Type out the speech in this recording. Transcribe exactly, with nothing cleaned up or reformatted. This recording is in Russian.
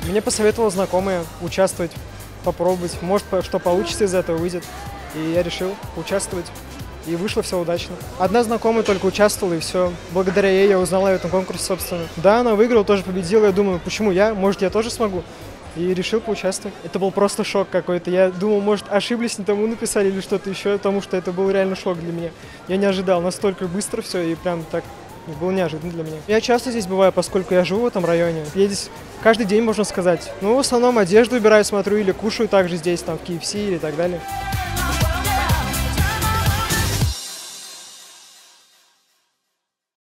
Мне посоветовала знакомая участвовать, попробовать. Может, что получится из этого выйдет. И я решил участвовать. И вышло все удачно. Одна знакомая только участвовала, и все. Благодаря ей я узнала об этом конкурсе, собственно. Да, она выиграла, тоже победила. Я думаю, почему я? Может, я тоже смогу? И решил поучаствовать. Это был просто шок какой-то. Я думал, может, ошиблись, не тому написали или что-то еще, потому что это был реально шок для меня. Я не ожидал настолько быстро все, и прям так было неожиданно для меня. Я часто здесь бываю, поскольку я живу в этом районе. Я здесь каждый день, можно сказать. Ну, в основном одежду убираю, смотрю, или кушаю также здесь, там, в кей эф си или так далее.